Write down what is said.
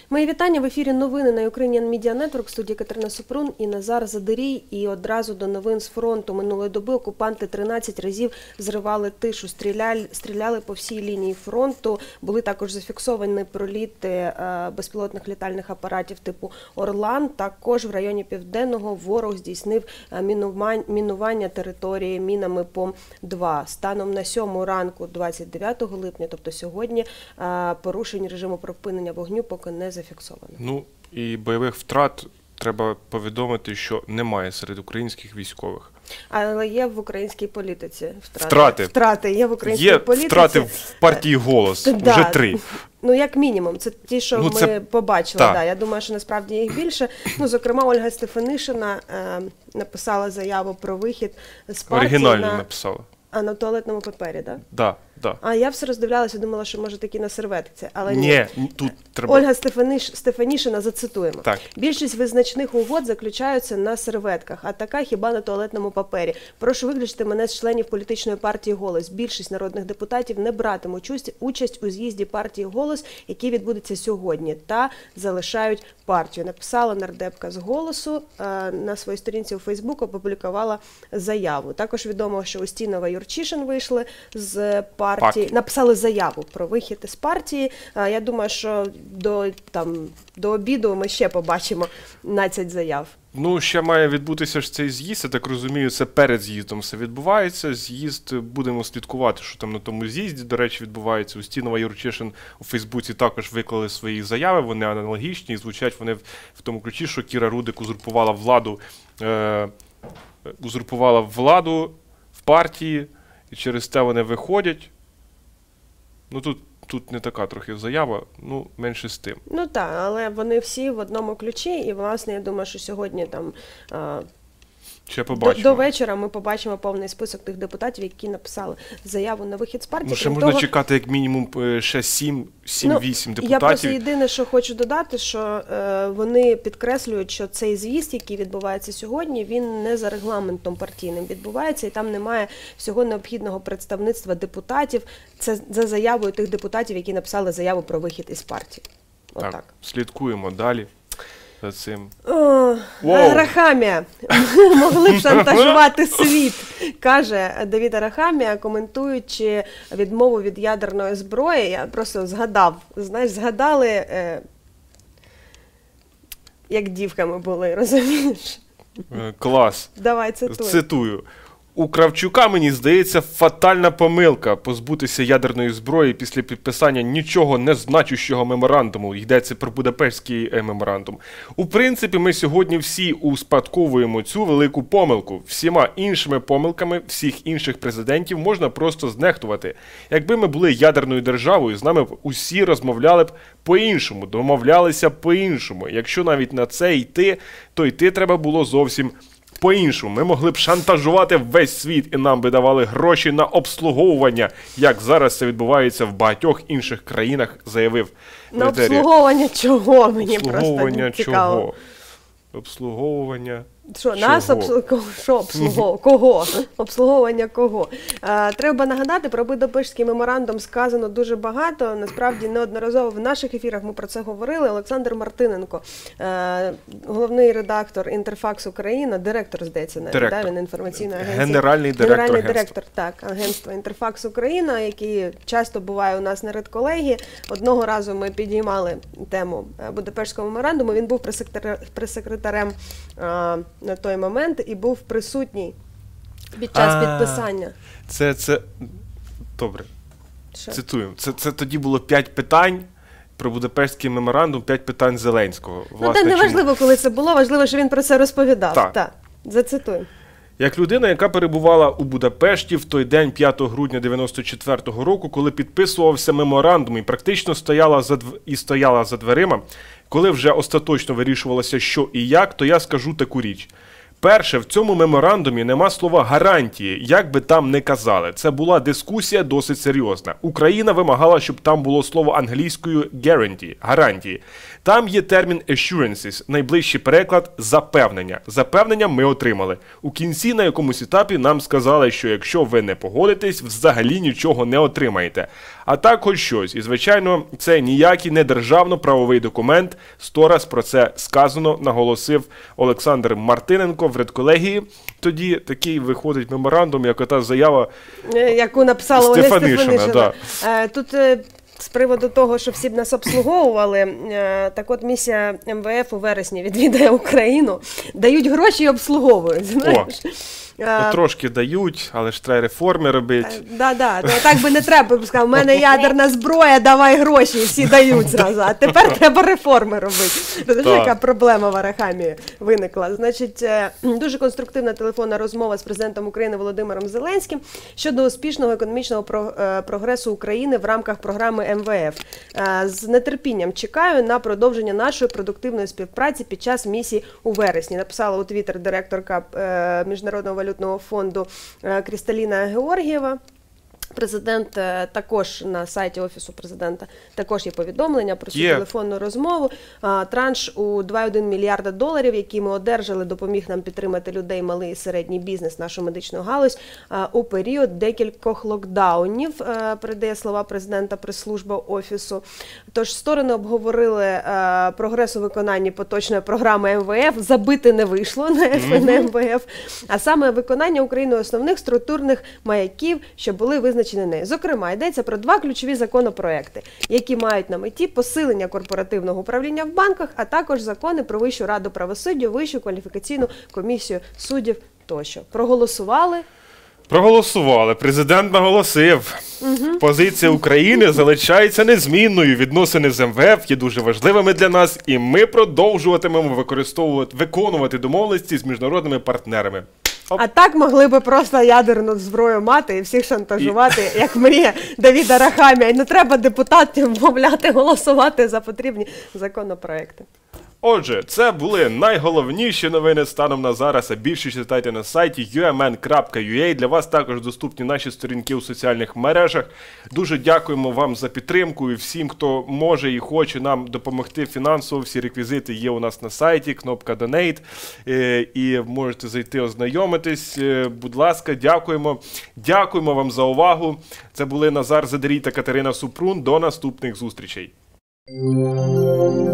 Мої вітання. В ефірі новини на Ukrainian Media Network. В студії Катерина Супрун і Назар Задирій. І одразу до новин з фронту. Минулої доби окупанти 13 разів зривали тишу, стріляли по всій лінії фронту. Були також зафіксовані проліти безпілотних літальних апаратів типу «Орлан». Також в районі Південного ворог здійснив мінування території мінами ПОМ-2. Станом на 7 ранку 29 липня, тобто сьогодні, порушень режиму припинення вогню поки не зафіксовано. Ну і бойових втрат треба повідомити, що немає серед українських військових. Але є в українській політиці втрати. Втрати є в українській політиці. Є втрати в партії «Голос». Вже 3. Ну, як мінімум. Це ті, що ми побачили. Да. Я думаю, що насправді їх більше. Ну, зокрема, Ольга Стефанишина написала заяву про вихід з партії. Оригінально написала. А на туалетному папері, так? Да, да. А я все роздивлялася, думала, що може такі на серветці, але ні. Тут треба... Ольга Стефанішина, зацитуємо. Так. Більшість визначних угод заключаються на серветках, а така хіба на туалетному папері. Прошу виключити мене з членів політичної партії «Голос». Більшість народних депутатів не братимуть участь у з'їзді партії «Голос», який відбудеться сьогодні, та залишають партію. Написала нардепка з «Голосу», на своїй сторінці у Фейсбук опублікувала заяву. Також відомо, що Устінова і Юрчишин вийшли з партії, написали заяву про вихід із партії. Я думаю, що до обіду ми ще побачимо 15 заяв. Ну, ще має відбутися ж цей з'їзд, я так розумію, це перед з'їздом все відбувається. З'їзд, будемо слідкувати, що там на тому з'їзді, до речі, відбувається. Устінова і Юрчишин у Фейсбуці також виклали свої заяви, вони аналогічні, і звучать вони в тому ключі, що Кіра Рудик узурпувала владу в партії, і через те вони виходять. Ну, тут не така трохи заява, ну, менше з тим. Ну так, але вони всі в одному ключі, і, власне, я думаю, що сьогодні там до вечора ми побачимо повний список тих депутатів, які написали заяву на вихід з партії. Ну, ще можна чекати як мінімум ще 7-8 депутатів. Я просто єдине, що хочу додати, що вони підкреслюють, що цей з'їзд, який відбувається сьогодні, він не за регламентом партійним відбувається, і там немає всього необхідного представництва депутатів. Це за заявою тих депутатів, які написали заяву про вихід із партії. Так, слідкуємо далі за цим. Арахамія. Могли б шантажувати світ, каже Давид Арахамія, коментуючи відмову від ядерної зброї. Я просто згадали, як дівками були, розумієш? Клас. Давай, цитуй. Цитую. У Кравчука, мені здається, фатальна помилка позбутися ядерної зброї після підписання нічого не значущого меморандуму. Йдеться про Будапештський меморандум. У принципі, ми сьогодні всі успадковуємо цю велику помилку. Всіма іншими помилками всіх інших президентів можна просто знехтувати. Якби ми були ядерною державою, з нами б усі розмовляли б по-іншому, домовлялися по-іншому. Якщо навіть на це йти, то йти треба було зовсім по-іншому. Ми могли б шантажувати весь світ і нам би давали гроші на обслуговування, як зараз це відбувається в багатьох інших країнах, заявив на обслуговування чого? Мені просто не цікаво. Чого? Обслуговування Що, нас Кого? Обслуговування кого? Треба нагадати, про Будапештський меморандум сказано дуже багато. Насправді, неодноразово в наших ефірах ми про це говорили. Олександр Мартиненко, головний редактор «Інтерфакс Україна», директор, здається, він інформаційної агенції. Генеральний директор агентства «Інтерфакс Україна», який часто буває у нас на редколегії. Одного разу ми підіймали тему Будапештського меморандуму. Він був прес-секретарем на той момент і був присутній під час підписання. Добре. Цитую. Це тоді було 5 питань про Будапештський меморандум, 5 питань Зеленського. Власне, не важливо, коли це було, важливо, що він про це розповідав. Так. Зацитую. Як людина, яка перебувала у Будапешті в той день 5 грудня 1994 року, коли підписувався меморандум і практично стояла за дверима, коли вже остаточно вирішувалося, що і як, то я скажу таку річ. Перше, в цьому меморандумі нема слова «гарантії», як би там не казали. Це була дискусія досить серйозна. Україна вимагала, щоб там було слово англійською «guarantee» – «гарантії». Там є термін «assurances», найближчий переклад – «запевнення». Запевнення ми отримали. У кінці на якомусь етапі нам сказали, що якщо ви не погодитесь, взагалі нічого не отримаєте. А так хоч щось. І, звичайно, це ніякий не державно-правовий документ. 100 раз про це сказано, наголосив Олександр Мартиненко в редколегії. Тоді такий виходить меморандум, як ота заява яку написала Ольга Стефанишина. Да. Тут з приводу того, що всі б нас обслуговували, так от місія МВФ у вересні відвідає Україну, дають гроші і обслуговують, знаєш. Ну, трошки дають, але ж треба реформи робити. Да. Ну, так би не треба, сказав, у мене ядерна зброя, давай гроші, і всі дають зразу. А тепер треба реформи робити. Розумієш, яка проблема в Арахамії виникла. Значить, дуже конструктивна телефонна розмова з президентом України Володимиром Зеленським щодо успішного економічного прогресу України в рамках програми МВФ. З нетерпінням чекаю на продовження нашої продуктивної співпраці під час місії у вересні. Написала у Твіттер директорка Міжнародного валютного фонду Крісталіна Георгієва. Президент також на сайті Офісу президента також є повідомлення про цю телефонну розмову. Транш у 2,1 мільярда доларів, які ми одержали, допоміг нам підтримати людей, малий і середній бізнес, нашу медичну галузь у період декількох локдаунів, передає слова президента прес-служба Офісу. Тож сторони обговорили прогрес у виконанні поточної програми МВФ. Забити не вийшло на МВФ, а саме виконання Україною основних структурних маяків, що були визначені нею. Зокрема, йдеться про 2 ключові законопроекти, які мають на меті посилення корпоративного управління в банках, а також закони про Вищу раду правосуддя, Вищу кваліфікаційну комісію суддів тощо. Проголосували? Проголосували. Президент наголосив. Позиція України залишається незмінною. Відносини з МВФ є дуже важливими для нас, і ми продовжуватимемо виконувати домовленості з міжнародними партнерами. А так могли би просто ядерну зброю мати і всіх шантажувати, як мріє Давід Арахамія. І не треба депутатів вмовляти голосувати за потрібні законопроекти. Отже, це були найголовніші новини станом на зараз, а більше читайте на сайті umn.ua. Для вас також доступні наші сторінки у соціальних мережах. Дуже дякуємо вам за підтримку і всім, хто може і хоче нам допомогти фінансово. Всі реквізити є у нас на сайті, кнопка Donate, і можете зайти ознайомитись. Будь ласка, дякуємо. Дякуємо вам за увагу. Це були Назар Задарій та Катерина Супрун. До наступних зустрічей.